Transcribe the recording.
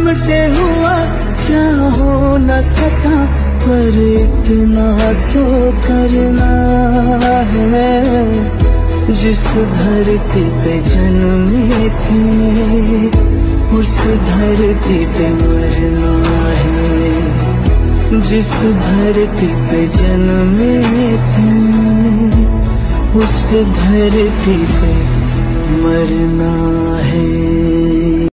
हमसे हुआ क्या हो न सका, पर इतना तो करना है। जिस धरती पे जन्मे थे उस धरती पे मरना है। जिस धरती पे जन्मे थे उस धरती पे मरना है।